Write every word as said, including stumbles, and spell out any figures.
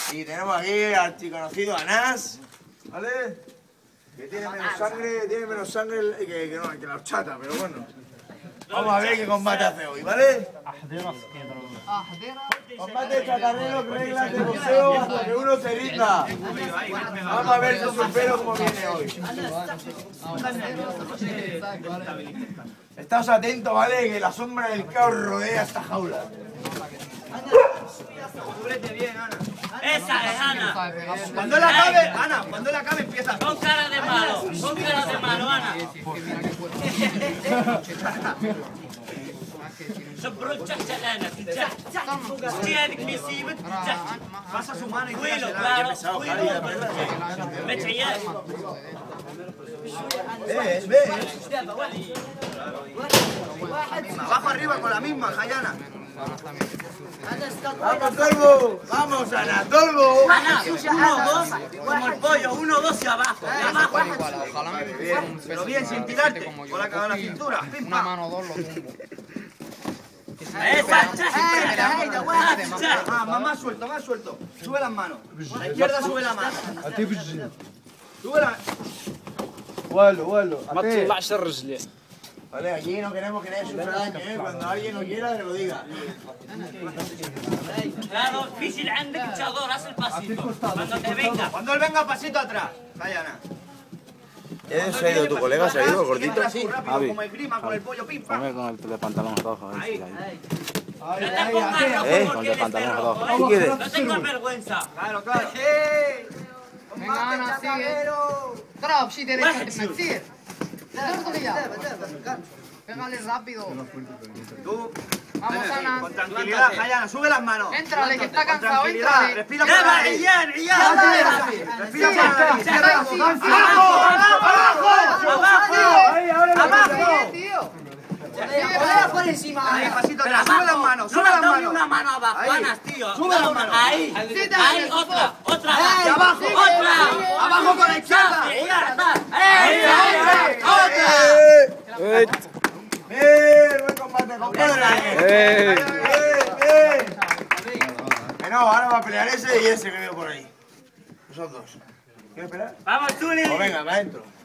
Y tenemos aquí al archiconocido Anás, ¿vale? Que tiene menos sangre, tiene menos sangre que, que, no, que la horchata, pero bueno. Vamos a ver qué combate hace hoy, ¿vale? Combate chatarrero, reglas de boxeo hasta que uno se rinda. Vamos a ver su surfero cómo viene hoy. Estáos atentos, ¿vale? Que la sombra del caos rodea esta jaula. Cúbrete bien, Ana. Esa es Ana. Cuando él acabe, Ana, cuando él acabe empieza. Con cara de malo, con cara de malo, Ana. Sobrocha chalana, Tianik misibet, Pasa su mano y Cuilo, tírasela. claro, cuilo. Mecha ya. Ves, ves. Abajo arriba con la misma, Jayana. ¡Vamos, Tolbo! ¡Vamos, Ana, Tolbo! Ana, uno, dos, como el pollo, uno, dos y abajo. Y abajo. Ojalá me pusiera un Pero bien, sin tirarte. Con la cagada en la cintura. Pim, una pam. mano o dos lo tumbo. Esa, cha, Ah, más, más suelto, más suelto. Sube las manos. La izquierda sube la mano. Sube la... Vuelo, vuelo. ما تطلعش الرجل. Vale, aquí no queremos que nadie sufra daño, ¿eh? Cuando alguien no quiera, que lo diga. Claro, difícil عندك echador, haz el pasito. Cuando te venga. Cuando él venga, pasito atrás. Jayana. ¿Ya se ha ido tu colega? ¿Se ha ido, gordito? Así, rápido, como el grima con el pollo, pim, pam. Ponme con el de pantalón rojo. Ahí. No te pongas rojo ¿Eh? porque eres Pantalón rojo, rojo. ¿eh? ¿Qué quieres? No tengas vergüenza. Claro, claro. Venga, Ana, sigue. ضرب شي داير كثير. Pégale rápido. Tú, Vamos, Ana. con tranquilidad, Jayana, sube las manos. Éntrale, que está Con cansado, tranquilidad, éntrale. respira por la ¡Yala, nariz. Iyán, Iyán! Respira por la nariz. Cierra los ojos. ¡Abajo! ¡Abajo! ¡Abajo! tío! por encima. Ahí, pasito atrás. Sube las manos, sube No las le doy manos. una mano abajo, Ahí. Anas, tío. Sube las manos. Ahí, ahí, otra, otra. Ahí, abajo. Otra. Abajo con la izquierda. Ahí, ahí, ahí, otra. ¡Bien! ¡Buen combate, compadre! ¡Eh! ¡Bien, bien! Que no, ahora va a pelear ese y ese que veo por ahí. Esos dos. ¿Quieres pelear? Vamos, Zuli. Pues venga, para adentro.